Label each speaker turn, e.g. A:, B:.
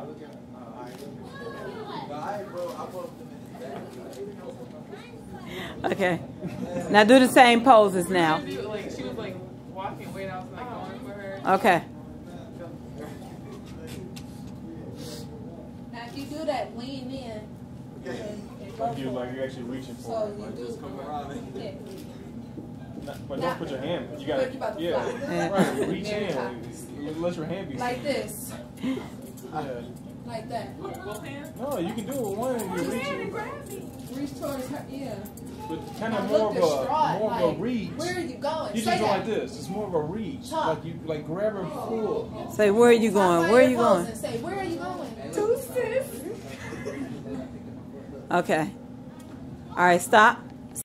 A: Okay. Now do the same poses now.
B: She was like walking away and I was like going for her.
A: Okay.
C: Now if you do that, lean in.
D: Like you're actually reaching for
C: So
D: it.
C: you do come around. Yeah.
D: But don't put your hand. You got to. Yeah. Right. Reach in. Let your hand be.
C: Like this.
D: Yeah.
C: Like that.
B: Both hands?
D: No, you can do it with one and you're reaching.
C: Reach towards her. Yeah.
D: But kind of more of a reach.
C: Where are you going?
D: You just go like this. It's more of a reach. Like you grab her full.
A: Say, where are you going? Where are you going?
C: Say, where are you going?
A: Deuces. Okay. All right, stop.